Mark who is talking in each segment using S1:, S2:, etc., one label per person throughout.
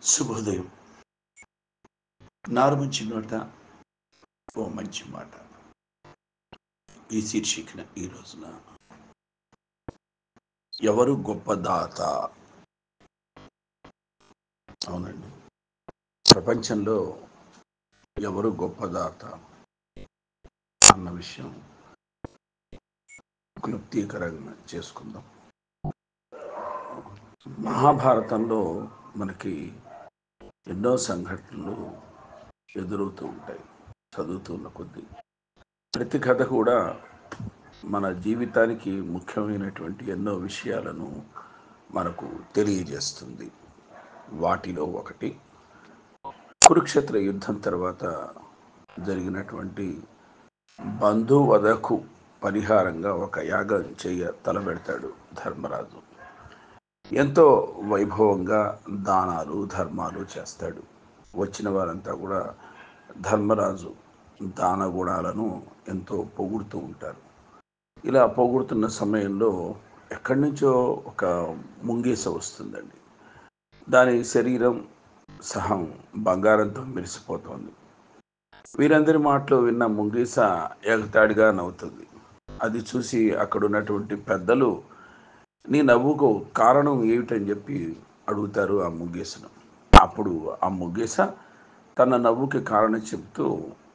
S1: శుభోదయం. నారు మంచి నోట ఓ మంచి మాట ఈ శీర్షికన ఈ రోజున ఎవరు గొప్ప దాత? అవునండి, ప్రపంచంలో ఎవరు గొప్ప దాత అన్న విషయం క్లుప్తీకరంగా చేసుకుందాం. మహాభారతంలో మనకి ఎన్నో సంఘటనలు ఎదురవుతూ ఉంటాయి చదువుతున్న కొద్దీ. ప్రతి కథ కూడా మన జీవితానికి ముఖ్యమైనటువంటి ఎన్నో విషయాలను మనకు తెలియజేస్తుంది. వాటిలో ఒకటి కురుక్షేత్ర యుద్ధం తర్వాత జరిగినటువంటి బంధువధకు పరిహారంగా ఒక యాగం తలబెడతాడు ధర్మరాజు. ఎంతో వైభవంగా దానాలు ధర్మాలు చేస్తాడు. వచ్చిన వారంతా కూడా ధర్మరాజు దాన గుణాలను ఎంతో పొగుడుతూ ఉంటారు. ఇలా పొగుడుతున్న సమయంలో ఎక్కడి నుంచో ఒక ముంగీస వస్తుందండి. దాని శరీరం సహం బంగారంతో మెరిసిపోతోంది. వీరందరి మాటలు విన్న ముంగీస ఎగతాళిగా నవ్వుతుంది. అది చూసి అక్కడ ఉన్నటువంటి పెద్దలు నీ నవ్వుకు కారణం ఏమిటని చెప్పి అడుగుతారు ఆ ముంగీసను. అప్పుడు ఆ ముంగీస తన నవ్వుకి కారణం చెప్తూ,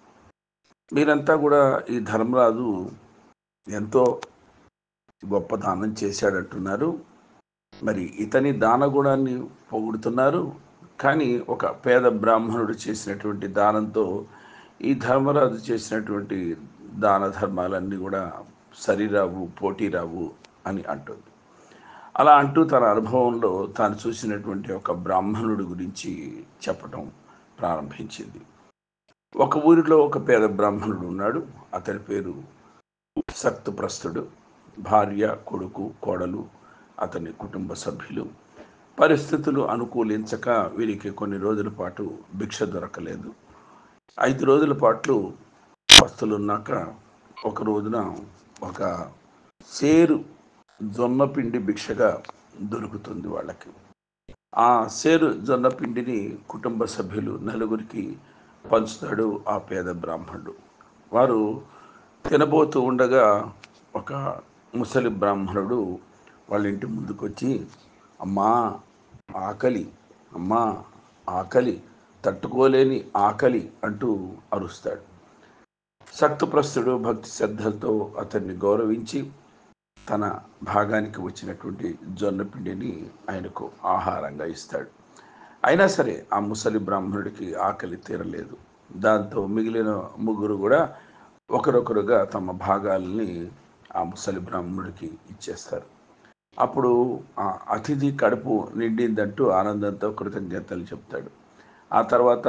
S1: మీరంతా కూడా ఈ ధర్మరాజు ఎంతో గొప్ప దానం చేశాడంటున్నారు, మరి ఇతని దాన గుణాన్ని పొగుడుతున్నారు, కానీ ఒక పేద బ్రాహ్మణుడు చేసినటువంటి దానంతో ఈ ధర్మరాజు చేసినటువంటి దాన ధర్మాలన్నీ కూడా సరిరావు, పోటీరావు అని అంటుంది. అలా అంటూ తన అనుభవంలో తాను చూసినటువంటి ఒక బ్రాహ్మణుడి గురించి చెప్పటం ప్రారంభించింది. ఒక ఊరిలో ఒక పేద బ్రాహ్మణుడు ఉన్నాడు. అతని పేరు సక్తుప్రస్తుడు. భార్య, కొడుకు, కోడలు, అతని కుటుంబ సభ్యులు. పరిస్థితులు అనుకూలించక వీరికి కొన్ని రోజుల పాటు భిక్ష దొరకలేదు. 5 రోజుల పాటు పస్తులున్నాక ఒక రోజున ఒక సేరు జొన్న పిండి భిక్షగా దొరుకుతుంది వాళ్ళకి. ఆ సేరు జొన్న పిండిని కుటుంబ సభ్యులు నలుగురికి పంచుతాడు ఆ పేద బ్రాహ్మణుడు. వారు తినబోతూ ఉండగా ఒక ముసలి బ్రాహ్మణుడు వాళ్ళ ఇంటి ముందుకు వచ్చి, అమ్మా ఆకలి, అమ్మా ఆకలి, తట్టుకోలేని ఆకలి అంటూ అరుస్తాడు. సక్తుప్రస్తుడు భక్తి శ్రద్ధలతో అతన్ని గౌరవించి తన భాగానికి వచ్చినటువంటి జొన్న పిండిని ఆయనకు ఆహారంగా ఇస్తాడు. అయినా సరే ఆ ముసలి బ్రాహ్మణుడికి ఆకలి తీరలేదు. దాంతో మిగిలిన ముగ్గురు కూడా ఒకరొకరుగా తమ భాగాల్ని ఆ ముసలి బ్రాహ్మణుడికి ఇచ్చేస్తారు. అప్పుడు ఆ అతిథి కడుపు నిండిందంటూ ఆనందంతో కృతజ్ఞతలు చెప్తాడు. ఆ తర్వాత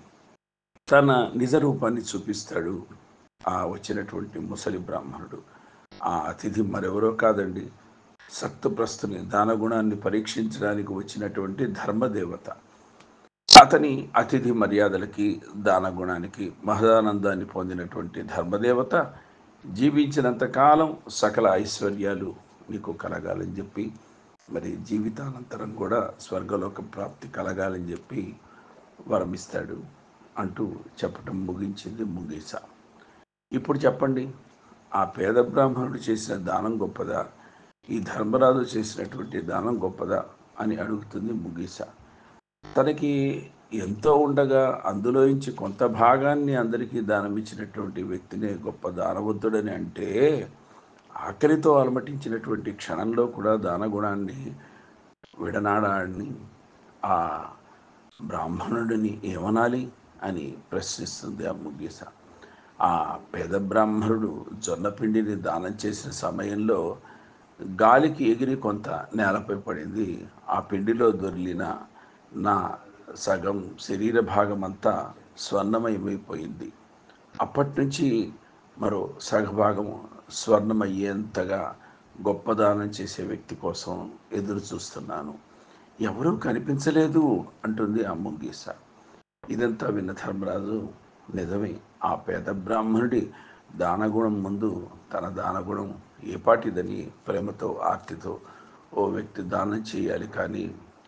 S1: తన నిజ రూపాన్ని చూపిస్తాడు ఆ వచ్చినటువంటి ముసలి బ్రాహ్మణుడు. ఆ అతిథి మరెవరో కాదండి, సక్తుప్రస్తుని దానగుణాన్ని పరీక్షించడానికి వచ్చినటువంటి ధర్మదేవత. అతని అతిథి మర్యాదలకి, దానగుణానికి మహదానందాన్ని పొందినటువంటి ధర్మదేవత జీవించినంత కాలం సకల ఐశ్వర్యాలు నీకు కలగాలని చెప్పి, మరి జీవితానంతరం కూడా స్వర్గలోక ప్రాప్తి కలగాలని చెప్పి వరమిస్తాడు అంటూ చెప్పటం ముగించింది ముంగీస. ఇప్పుడు చెప్పండి, ఆ పేద బ్రాహ్మణుడు చేసిన దానం గొప్పదా, ఈ ధర్మరాజు చేసినటువంటి దానం గొప్పదా అని అడుగుతుంది ముంగీస. తనకి ఎంతో ఉండగా అందులోంచి కొంత భాగాన్ని అందరికీ దానం ఇచ్చినటువంటి వ్యక్తినే గొప్ప దానవంతుడని అంటే, ఆకలితో అలమటించినటువంటి క్షణంలో కూడా దానగుణాన్ని విడనాడాన్ని ఆ బ్రాహ్మణుడిని ఏమనాలి అని ప్రశ్నిస్తుంది ఆ ముగీస. ఆ పేద బ్రాహ్మణుడు జొన్నపిండిని దానం చేసిన సమయంలో గాలికి ఎగిరి కొంత నేలపై పడింది. ఆ పిండిలో దొర్లిన నా సగం శరీర భాగం అంతా స్వర్ణమయమైపోయింది. అప్పటి నుంచి మరో సగభాగము స్వర్ణమయ్యేంతగా గొప్పదానం చేసే వ్యక్తి కోసం ఎదురు చూస్తున్నాను. ఎవరూ కనిపించలేదు అంటుంది ఆ ముంగీస. ఇదంతా విన్న ధర్మరాజు, నిజమే, ఆ పేద బ్రాహ్మణుడి దానగుణం ముందు తన దానగుణం ఏపాటిదని ప్రేమతో ఆర్తితో ఓ వ్యక్తి దానం చేయాలి, కానీ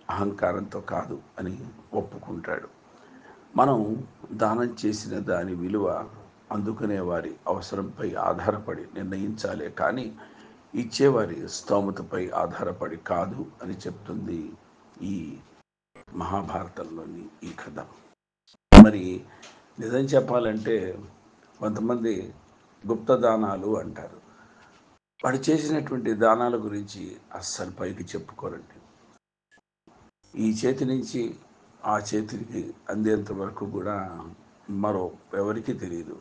S1: అహంకారంతో కాదు అని ఒప్పుకుంటాడు. మనం దానం చేసిన దాని విలువ అందుకునే వారి అవసరంపై ఆధారపడి నిర్ణయించాలే కానీ ఇచ్చేవారి స్తోమతపై ఆధారపడి కాదు అని చెప్తుంది ఈ మహాభారతంలోని ఈ కథ. మరి నిజం చెప్పాలంటే కొంతమంది గుప్త దానాలు అంటారు. వాడు చేసినటువంటి దానాల గురించి అస్సలు పైకి చెప్పుకోరండి. ఈ చేతి నుంచి ఆ చేతికి అందేంత వరకు కూడా మరో ఎవరికి తెలియదు.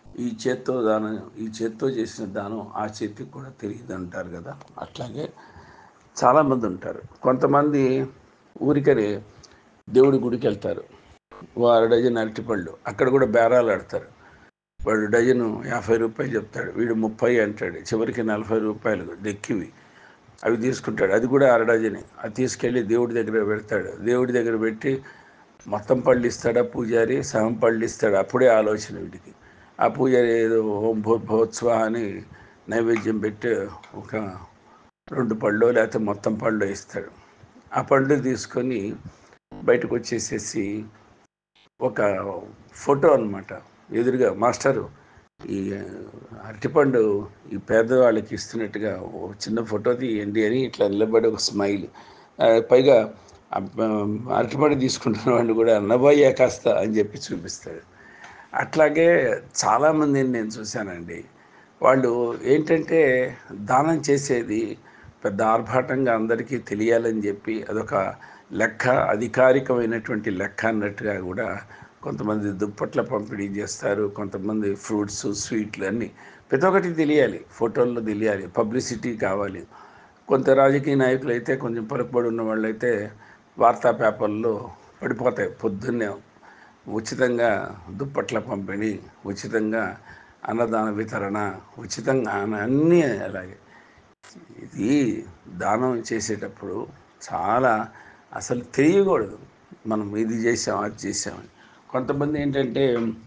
S1: ఈ చేత్తో చేసిన దానం ఆ చేతికి కూడా తెలియదు అంటారు కదా. అట్లాగే చాలామంది ఉంటారు. కొంతమంది ఊరికనే దేవుడి గుడికి వెళ్తారు, వారు డజన్ అరటిపళ్ళు, అక్కడ కూడా బేరాలు ఆడతారు. వాడు డజను 50 రూపాయలు చెప్తాడు, వీడు 30 అంటాడు, చివరికి 40 రూపాయలు దెక్కివి అవి తీసుకుంటాడు. అది కూడా అర డజనే. అది తీసుకెళ్ళి దేవుడి దగ్గర పెడతాడు. దేవుడి దగ్గర పెట్టి మొత్తం పళ్ళు ఇస్తాడా పూజారి, సగం పళ్ళు ఇస్తాడు. అప్పుడే ఆలోచన వీడికి. ఆ పూజారి ఏదో ఓం భూర్భువస్సువః అని నైవేద్యం పెట్టి ఒక 2 పళ్ళు లేకపోతే మొత్తం పళ్ళు ఇస్తాడు. ఆ పళ్ళు తీసుకొని బయటకు వచ్చేసేసి ఒక ఫోటో అనమాట ఎదురుగా, మాస్టరు ఈ అరటిపండు ఈ పేదవాళ్ళకి ఇస్తున్నట్టుగా ఓ చిన్న ఫోటో తీయండి అని ఇట్లా నిలబడి ఒక స్మైల్, పైగా అరటిపండు తీసుకుంటున్న వాడిని కూడా అన్నబోయ్యా కాస్త అని చెప్పి చూపిస్తాడు. అట్లాగే చాలామందిని నేను చూశానండి. వాళ్ళు ఏంటంటే దానం చేసేది పెద్ద ఆర్భాటంగా అందరికీ తెలియాలని చెప్పి అదొక లెక్క, అధికారికమైనటువంటి లెక్క అన్నట్టుగా కూడా కొంతమంది దుప్పట్ల పంపిణీ చేస్తారు. కొంతమంది ఫ్రూట్స్, స్వీట్లు అన్నీ ప్రతి ఒక్కటి తెలియాలి, ఫోటోల్లో తెలియాలి, పబ్లిసిటీ కావాలి. కొంత రాజకీయ నాయకులు అయితే, కొంచెం పలుకుబడి ఉన్న వాళ్ళు అయితే వార్తా పేపర్లో పడిపోతాయి పొద్దున్నే. ఉచితంగా దుప్పట్ల పంపిణీ, ఉచితంగా అన్నదాన వితరణ, ఉచితంగా అన్నీ అలాగే. ఇది దానం చేసేటప్పుడు చాలా అసలు తెలియకూడదు మనం ఇది చేసాం అది చేసామని. కొంతమంది ఏంటంటే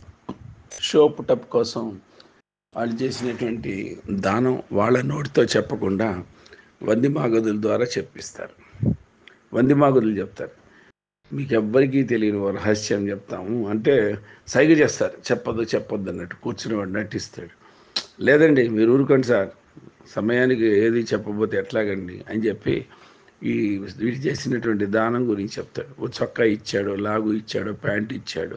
S1: షో పుటప్ కోసం వాళ్ళు చేసినటువంటి దానం వాళ్ళ నోటితో చెప్పకుండా వందిమాగదుల ద్వారా చెప్పిస్తారు. వందిమాగదులు చెప్తారు, మీకు ఎవ్వరికీ తెలియని ఓ రహస్యం చెప్తాము అంటే సైగ చేస్తారు, చెప్పొద్దు అన్నట్టు కూర్చుని వాడు నటిస్తాడు. లేదండి మీరు ఊరుకోండి సార్, సమయానికి ఏది చెప్పబోతే ఎట్లాగండి అని చెప్పి ఈ వీడు చేసినటువంటి దానం గురించి చెప్తాడు. ఓ చొక్కా ఇచ్చాడు, లాగు ఇచ్చాడు, ప్యాంట్ ఇచ్చాడు,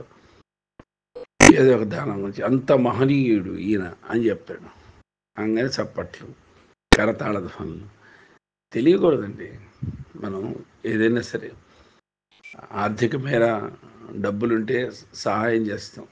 S1: ఏదో ఒక దానం గురించి అంత మహనీయుడు ఈయన అని చెప్తాడు. అనగానే చప్పట్లు, కరతాళ ధ్వనులు. తెలియకూడదండి. మనం ఏదైనా సరే ఆర్థిక మేర డబ్బులుంటే సహాయం చేస్తాం.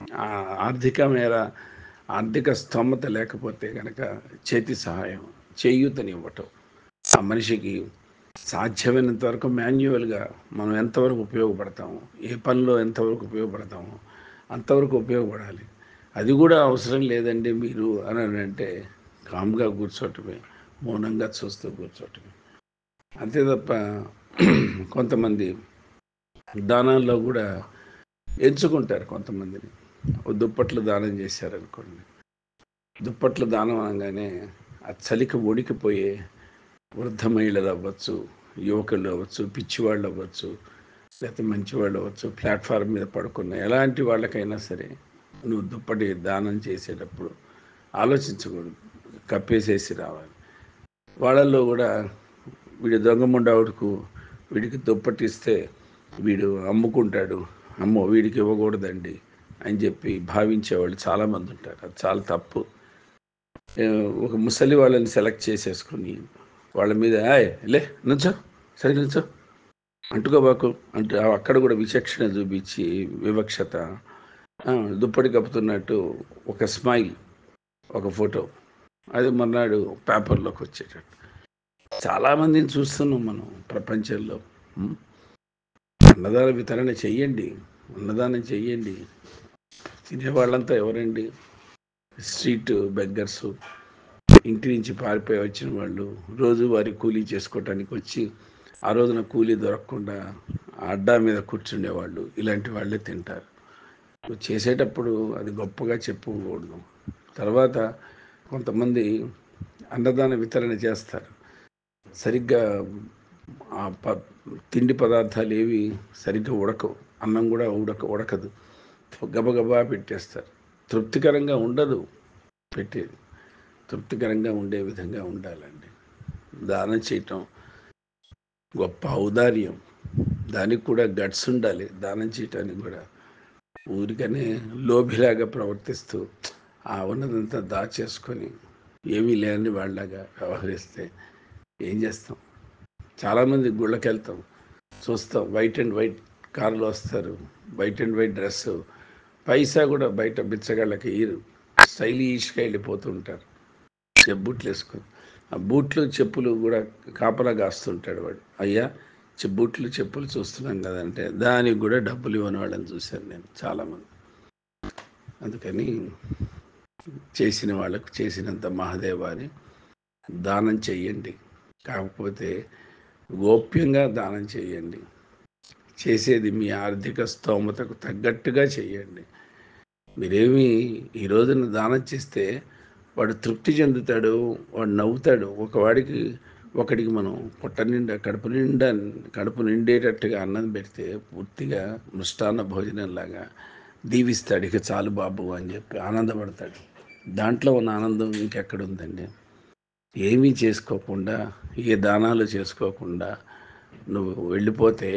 S1: ఆర్థిక స్తోమత లేకపోతే కనుక చేతి సహాయం, చేయూతనివ్వటం, ఆ మనిషికి సాధ్యమైనంత వరకు మాన్యువల్గా మనం ఎంతవరకు ఉపయోగపడతాము, ఏ పనిలో ఎంతవరకు ఉపయోగపడతామో అంతవరకు ఉపయోగపడాలి. అది కూడా అవసరం లేదండి మీరు అని అంటే కామ్గా కూర్చోవటమే, మౌనంగా చూస్తూ కూర్చోవటమే. అంతే తప్ప కొంతమంది దానాల్లో కూడా ఎంచుకుంటారు. కొంతమందిని దుప్పట్లు దానం చేశారనుకోండి, దుప్పట్లు దానం అనగానే ఆ చలికి వణికిపోయే వృద్ధ మహిళలు అవ్వచ్చు, యువకులు అవ్వచ్చు, పిచ్చివాళ్ళు అవ్వచ్చు, లేకపోతే మంచివాళ్ళు అవ్వచ్చు, ప్లాట్ఫామ్ మీద పడుకున్న ఎలాంటి వాళ్ళకైనా సరే నువ్వు దుప్పటి దానం చేసేటప్పుడు ఆలోచించకూడదు, కప్పేసేసి రావాలి. వాళ్ళల్లో కూడా వీడి దొంగముండావుడుకు వీడికి దుప్పటి ఇస్తే వీడు అమ్ముకుంటాడు, అమ్మో వీడికి ఇవ్వకూడదండి అని చెప్పి భావించేవాళ్ళు చాలామంది ఉంటారు. అది చాలా తప్పు. ఒక ముసలి వాళ్ళని సెలెక్ట్ చేసేసుకుని వాళ్ళ మీద లే నుంచో, సరే నుంచో, అంటుకోబాకు అంటే అక్కడ కూడా విచక్షణ చూపించి వివక్షత, దుప్పటి కప్పుతున్నట్టు ఒక స్మైల్, ఒక ఫోటో, అది మర్నాడు పేపర్లోకి వచ్చేటట్టు చాలామందిని చూస్తున్నాం మనం ప్రపంచంలో. అన్నదాన వితరణ చెయ్యండి, అన్నదానం చెయ్యండి. తినేవాళ్ళంతా ఎవరండి? స్ట్రీట్ బెగ్గర్సు, ఇంటి నుంచి పారిపోయి వచ్చిన వాళ్ళు, రోజువారీ కూలీ చేసుకోవటానికి వచ్చి ఆ రోజున కూలీ దొరకకుండా అడ్డా మీద కూర్చుండేవాళ్ళు, ఇలాంటి వాళ్ళే తింటారు. చేసేటప్పుడు అది గొప్పగా చెప్పుకోకూడదు. తర్వాత కొంతమంది అన్నదాన వితరణ చేస్తారు, సరిగ్గా ఆ తిండి పదార్థాలు ఏవి సరిగ్గా ఉడకవు, అన్నం కూడా ఉడకదు, గబగబా పెట్టేస్తారు. తృప్తికరంగా ఉండదు పెట్టేది. తృప్తికరంగా ఉండే విధంగా ఉండాలండి. దానం చేయటం గొప్ప ఔదార్యం. దానికి కూడా గట్స్ ఉండాలి. దానం చేయటానికి కూడా ఊరికనే లోభిలాగా ప్రవర్తిస్తూ ఉన్నదంతా దాచేసుకొని ఏమీ లేని వాళ్ళలాగా వ్యవహరిస్తే ఏం చేస్తాం? చాలామంది గుళ్ళకి వెళ్తాం, చూస్తాం, వైట్ అండ్ వైట్ కార్లు వస్తారు, వైట్ అండ్ వైట్ డ్రెస్సు, పైసా కూడా బయట బిచ్చగాళ్ళకి ఇరు స్టైలిష్గా వెళ్ళిపోతూ ఉంటారు బూట్లు వేసుకొని. ఆ బూట్లు చెప్పులు కూడా కాపలా కాస్తుంటాడు వాడు. అయ్యా బూట్లు చెప్పులు చూస్తున్నాం కదంటే దానికి కూడా డబ్బులు ఇవ్వని వాళ్ళని చూశాను నేను చాలామంది. అందుకని చేసిన వాళ్ళకు చేసినంత మహాదేవాని దానం చెయ్యండి. కాకపోతే గోప్యంగా దానం చేయండి. చేసేది మీ ఆర్థిక స్తోమతకు తగ్గట్టుగా చేయండి. మీరేమి ఈ రోజున దానం చేస్తే వాడు తృప్తి చెందుతాడు, వాడు నవ్వుతాడు. ఒకడికి మనం పొట్ట నిండా కడుపు నిండేటట్టుగా అన్నం పెడితే పూర్తిగా మృష్టాన్న భోజనంలాగా దీవిస్తాడు. ఇక చాలు బాబు అని చెప్పి ఆనందపడతాడు. దాంట్లో ఉన్న ఆనందం ఇంకెక్కడుందండి? ఏమీ చేసుకోకుండా, ఏ దానాలు చేసుకోకుండా నువ్వు వెళ్ళిపోతే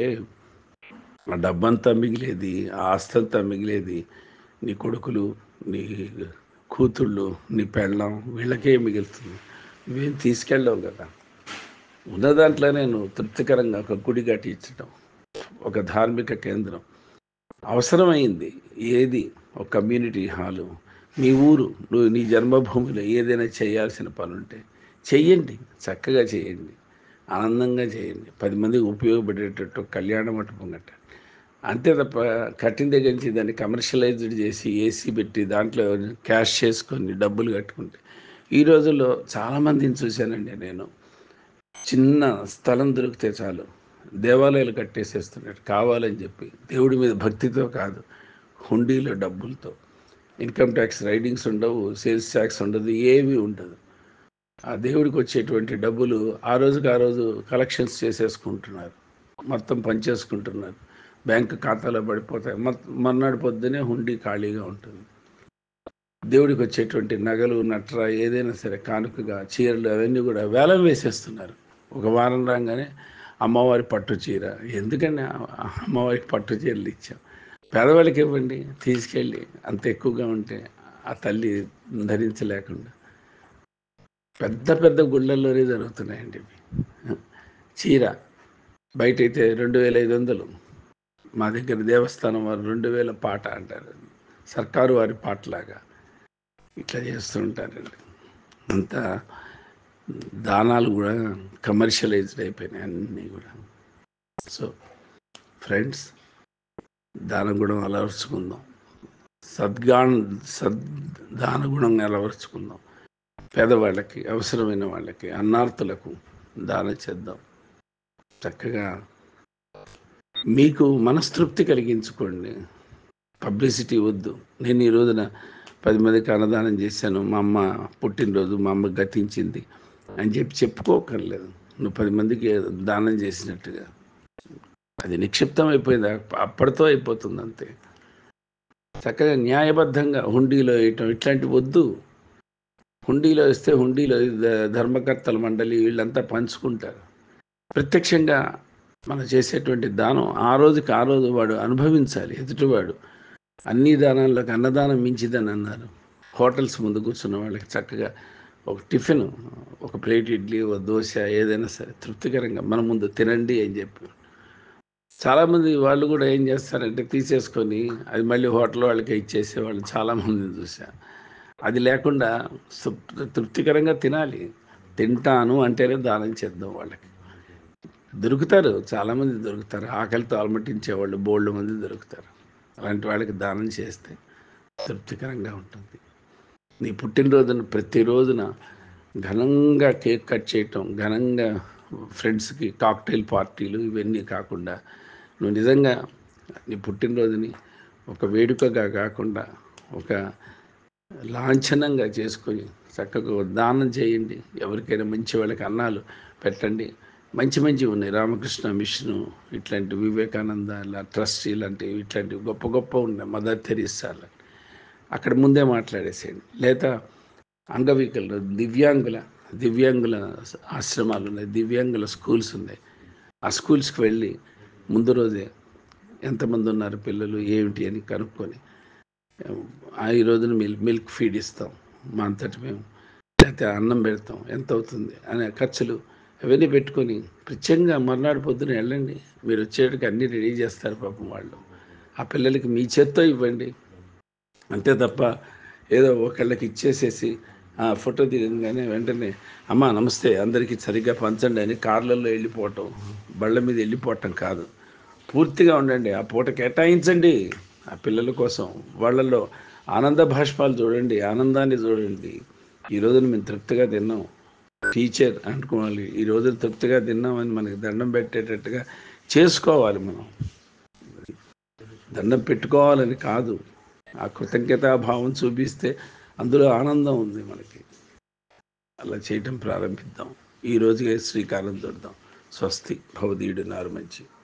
S1: ఆ డబ్బంతా మిగిలేది, ఆ ఆస్తంతా మిగిలేది నీ కొడుకులు, నీ కూతుళ్ళు, నీ పెళ్ళం, వీళ్ళకే మిగులుతుంది. నువ్వేం తీసుకెళ్ళవు కదా. ఉన్న దాంట్లోనే నువ్వు తృప్తికరంగా ఒక గుడి కట్టించడం, ఒక ధార్మిక కేంద్రం అవసరమైంది. ఏది ఒక కమ్యూనిటీ హాలు, మీ ఊరు, నువ్వు నీ జన్మభూమిలో ఏదైనా చేయాల్సిన పని ఉంటే చెయ్యండి, చక్కగా చేయండి, ఆనందంగా చేయండి. 10 మందికి ఉపయోగపడేటట్టు కళ్యాణ మంటపం కట్టండి. అంతే తప్ప కట్టిన దగ్గర నుంచి దాన్ని కమర్షియలైజ్డ్ చేసి ఏసీ పెట్టి దాంట్లో క్యాష్ చేసుకొని డబ్బులు కట్టుకుంటే ఈ రోజుల్లో చాలామందిని చూశానండి నేను. చిన్న స్థలం దొరికితే చాలు దేవాలయాలు కట్టేసేస్తున్నాడు కావాలని చెప్పి. దేవుడి మీద భక్తితో కాదు, హుండీలో డబ్బులతో. ఇన్కమ్ ట్యాక్స్ రైడింగ్స్ ఉండవు, సేల్స్ ట్యాక్స్ ఉండదు, ఏమీ ఉండదు. ఆ దేవుడికి వచ్చేటువంటి డబ్బులు ఆ రోజు కలెక్షన్స్ చేసేసుకుంటున్నారు, మొత్తం పనిచేసుకుంటున్నారు, బ్యాంకు ఖాతాలో పడిపోతాయి. మర్నాడు పొద్దునే హుండీ ఖాళీగా ఉంటుంది. దేవుడికి వచ్చేటువంటి నగలు, నట్ర, ఏదైనా సరే కానుకగా చీరలు అవన్నీ కూడా వేలం వేసేస్తున్నారు. ఒక వారం రాగానే అమ్మవారి పట్టు చీర, ఎందుకని అమ్మవారికి పట్టు చీరలు ఇచ్చాం, పేదవాళ్ళకి ఇవ్వండి తీసుకెళ్ళి, అంత ఎక్కువగా ఉంటే ఆ తల్లి ధరించలేకుండా. పెద్ద పెద్ద గుళ్ళల్లోనే జరుగుతున్నాయండి ఇవి. చీర బయట అయితే 2500, మా దగ్గర దేవస్థానం వారు 2000 పాట అంటారు, సర్కారు వారి పాటలాగా ఇట్లా చేస్తూ ఉంటారండి. అంతా దానాలు కూడా కమర్షియలైజ్డ్ అయిపోయినాయి అన్నీ కూడా. సో ఫ్రెండ్స్, దాన గుణం అలవర్చుకుందాం, దాన గుణం అలవర్చుకుందాం. పేదవాళ్ళకి, అవసరమైన వాళ్ళకి, అన్నార్థులకు దానం చేద్దాం. చక్కగా మీకు మనస్తృప్తి కలిగించుకోండి. పబ్లిసిటీ వద్దు. నేను ఈ రోజున 10 మందికి అన్నదానం చేశాను, మా అమ్మ పుట్టినరోజు, మా అమ్మ గతించింది అని చెప్పి చెప్పుకోకర్లేదు. నువ్వు 10 మందికి దానం చేసినట్టుగా అది నిక్షిప్తం అయిపోయింది, అప్పటితో అయిపోతుంది అంతే. చక్కగా న్యాయబద్ధంగా హుండీలో వేయటం ఇట్లాంటివి వద్దు. హుండీలో వేస్తే హుండీలో ధర్మకర్తల మండలి వీళ్ళంతా పంచుకుంటారు. ప్రత్యక్షంగా మనం చేసేటువంటి దానం ఆ రోజు వాడు అనుభవించాలి ఎదుటివాడు. అన్ని దానాలకు అన్నదానం మించిదని అన్నారు. హోటల్స్ ముందు కూర్చున్న వాళ్ళకి చక్కగా ఒక టిఫిన్, ఒక ప్లేట్ ఇడ్లీ, ఒక దోశ, ఏదైనా సరే తృప్తికరంగా మన ముందు తినండి అని చెప్పి. చాలామంది వాళ్ళు కూడా ఏం చేస్తారంటే తీసేసుకొని అది మళ్ళీ హోటల్ వాళ్ళకి ఇచ్చేసే వాళ్ళు చాలామందిని చూశాను. అది లేకుండా తృప్తికరంగా తినాలి. తింటాను అంటేనే దానం చేద్దాం. వాళ్ళకి దొరుకుతారు, చాలామంది దొరుకుతారు, ఆకలితో అలమటించేవాళ్ళు బోల్డ్ మంది దొరుకుతారు. అలాంటి వాళ్ళకి దానం చేస్తే తృప్తికరంగా ఉంటుంది. నీ పుట్టినరోజున ప్రతిరోజున ఘనంగా కేక్ కట్ చేయటం, ఘనంగా ఫ్రెండ్స్కి కాక్టైల్ పార్టీలు ఇవన్నీ కాకుండా నువ్వు నిజంగా నీ పుట్టినరోజుని ఒక వేడుకగా కాకుండా ఒక లాంఛనంగా చేసుకొని చక్కగా దానం చేయండి. ఎవరికైనా మంచి వాళ్ళకి అన్నాలు పెట్టండి. మంచి మంచివి ఉన్నాయి. రామకృష్ణ మిషను ఇట్లాంటి వివేకానంద ట్రస్ట్ ఇట్లాంటివి గొప్ప గొప్ప ఉన్నాయి. మదర్ తెరీసా అక్కడ ముందే మాట్లాడేసేయండి. లేదా అంగవికలు దివ్యాంగుల ఆశ్రమాలు ఉన్నాయి, దివ్యాంగుల స్కూల్స్ ఉన్నాయి. ఆ స్కూల్స్కి వెళ్ళి ముందు రోజే ఎంతమంది ఉన్నారు పిల్లలు ఏమిటి అని కనుక్కొని ఈ రోజున మిల్క్ ఫీడ్ ఇస్తాం మా అంతటి మేము, లేకపోతే అన్నం పెడతాం, ఎంత అవుతుంది అనే ఖర్చులు అవన్నీ పెట్టుకొని ప్రత్యేకంగా మర్నాడు పొద్దున వెళ్ళండి. మీరు వచ్చేటికి అన్నీ రెడీ చేస్తారు పాపం వాళ్ళు. ఆ పిల్లలకి మీ చేత్తో ఇవ్వండి. అంతే తప్ప ఏదో ఒకళ్ళకి ఇచ్చేసేసి ఫోటో దిగగానే వెంటనే అమ్మ నమస్తే అందరికీ సరిగ్గా పంచండి అని కార్లలో వెళ్ళిపోవటం, బళ్ళ మీద వెళ్ళిపోవటం కాదు. పూర్తిగా ఉండండి. ఆ పూట కేటాయించండి ఆ పిల్లల కోసం. వాళ్ళల్లో ఆనంద భాష్పాలు చూడండి, ఆనందాన్ని చూడండి. ఈ రోజున మేము తృప్తిగా తిన్నాం, టీచర్ అనుకోవాలి, ఈ రోజున తృప్తిగా తిన్నామని మనకి దండం పెట్టేటట్టుగా చేసుకోవాలి. మనం దండం పెట్టుకోవాలని కాదు, ఆ కృతజ్ఞతాభావం చూపిస్తే అందులో ఆనందం ఉంది మనకి. అలా చేయటం ప్రారంభిద్దాం. ఈ రోజుగా శ్రీకారం చుడదాం. స్వస్తి భవదీయుడు నారు మంచి.